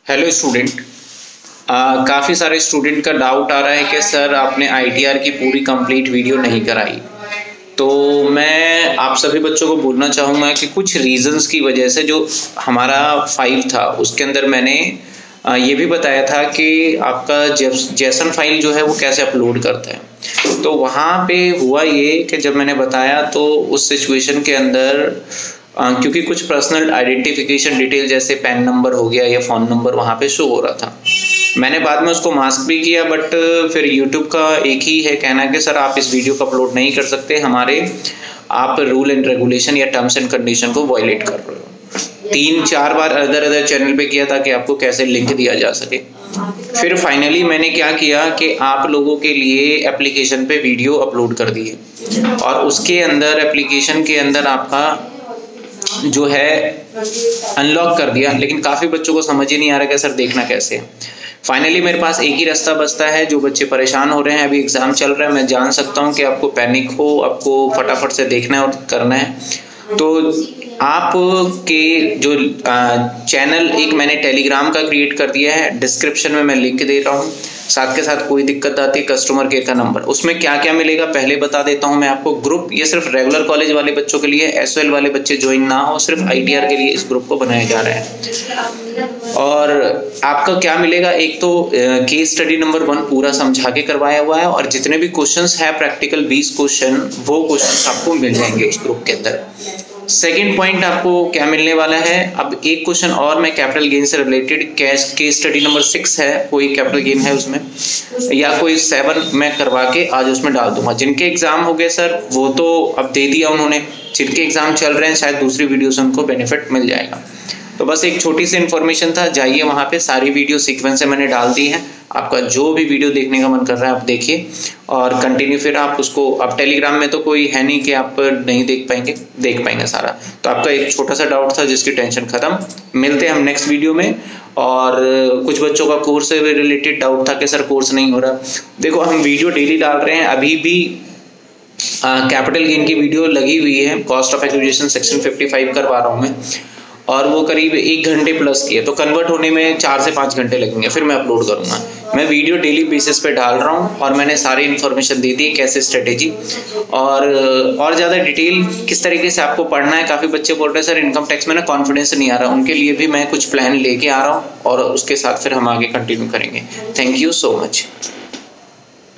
Hello student. काफ़ी सारे student का डाउट आ रहा है कि सर आपने आईटीआर की पूरी कंप्लीट वीडियो नहीं कराई। तो मैं आप सभी बच्चों को बोलना चाहूँगा कि कुछ रीजंस की वजह से जो हमारा 5 था उसके अंदर मैंने ये भी बताया था कि आपका जेसन फाइल जो है वो कैसे अपलोड करता है। तो वहाँ पे हुआ ये कि जब मैंने बताया तो उस सिचुएशन के अंदर क्योंकि कुछ पर्सनल आइडेंटिफिकेशन डिटेल जैसे पैन नंबर हो गया या फ़ोन नंबर वहाँ पे शो हो रहा था। मैंने बाद में उसको मास्क भी किया, बट फिर यूट्यूब का एक ही है कहना कि सर आप इस वीडियो को अपलोड नहीं कर सकते, हमारे आप रूल एंड रेगुलेशन या टर्म्स एंड कंडीशन को वायलेट कर रहे हो। 3-4 बार अदर चैनल पे किया ताकि आपको कैसे लिंक दिया जा सके। फिर फाइनली मैंने क्या किया कि आप लोगों के लिए एप्लीकेशन पे वीडियो अपलोड कर दिए और उसके अंदर एप्लीकेशन के अंदर आपका जो है अनलॉक कर दिया। लेकिन काफ़ी बच्चों को समझ ही नहीं आ रहा कि सर देखना कैसे है। फाइनली मेरे पास एक ही रास्ता बचता है। जो बच्चे परेशान हो रहे हैं, अभी एग्ज़ाम चल रहा है, मैं जान सकता हूं कि आपको पैनिक हो, आपको फटाफट से देखना है और करना है। तो आप के जो चैनल एक मैंने टेलीग्राम का क्रिएट कर दिया है, डिस्क्रिप्शन में मैं लिंक दे रहा हूँ। साथ के साथ कोई दिक्कत आती है कस्टमर केयर का नंबर, उसमें क्या क्या मिलेगा पहले बता देता हूं मैं आपको। ग्रुप ये सिर्फ रेगुलर कॉलेज वाले बच्चों के लिए, एसओएल वाले बच्चे ज्वाइन ना हो, सिर्फ आईटीआर के लिए इस ग्रुप को बनाया जा रहा है। और आपका क्या मिलेगा, एक तो केस स्टडी नंबर 1 पूरा समझा के करवाया हुआ है और जितने भी क्वेश्चंस है प्रैक्टिकल 20 क्वेश्चन, वो क्वेश्चंस आपको मिल जाएंगे उस ग्रुप के अंदर। सेकेंड पॉइंट आपको क्या मिलने वाला है, अब एक क्वेश्चन और मैं कैपिटल गेन से रिलेटेड, केस स्टडी नंबर 6 है, कोई कैपिटल गेन है उसमें या कोई 7 मैं करवा के आज उसमें डाल दूंगा। जिनके एग्जाम हो गए सर वो तो अब दे दिया उन्होंने, जिनके एग्जाम चल रहे हैं शायद दूसरी वीडियो से उनको बेनिफिट मिल जाएगा। तो बस एक छोटी सी इन्फॉर्मेशन था, जाइए वहाँ पे सारी वीडियो सीक्वेंस से मैंने डाल दी है। आपका जो भी वीडियो देखने का मन कर रहा है आप देखिए और कंटिन्यू फिर आप उसको, अब टेलीग्राम में तो कोई है नहीं कि आप नहीं देख पाएंगे सारा। तो आपका एक छोटा सा डाउट था जिसकी टेंशन खत्म। मिलते हैं हम नेक्स्ट वीडियो में। और कुछ बच्चों का कोर्स से रिलेटेड डाउट था कि सर कोर्स नहीं हो रहा। देखो हम वीडियो डेली डाल रहे हैं, अभी भी कैपिटल गेन की वीडियो लगी हुई है, कॉस्ट ऑफ एक्विजिशन सेक्शन 55 करवा रहा हूँ मैं, और वो करीब 1 घंटे प्लस की है। तो कन्वर्ट होने में 4 से 5 घंटे लगेंगे, फिर मैं अपलोड करूंगा। मैं वीडियो डेली बेसिस पे डाल रहा हूँ और मैंने सारी इन्फॉर्मेशन दे दी है, कैसे स्ट्रेटेजी और ज़्यादा डिटेल किस तरीके से आपको पढ़ना है। काफ़ी बच्चे बोल रहे हैं सर इनकम टैक्स में ना कॉन्फिडेंस नहीं आ रहा, उनके लिए भी मैं कुछ प्लान लेके आ रहा हूँ और उसके साथ फिर हम आगे कंटिन्यू करेंगे। Thank you so much.